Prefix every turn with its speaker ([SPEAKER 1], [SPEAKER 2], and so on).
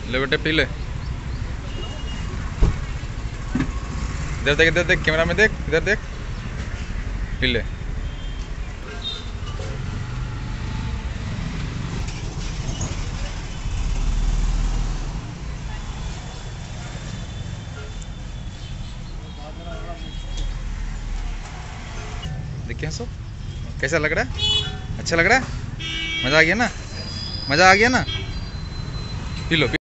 [SPEAKER 1] ले बेटे पी ले। इधर देख कैमरा में देख, इधर देख, पी ले। देखिए सो कैसा लग रहा है? अच्छा लग रहा है? मज़ा आ गया ना? मज़ा आ गया ना? पी लो।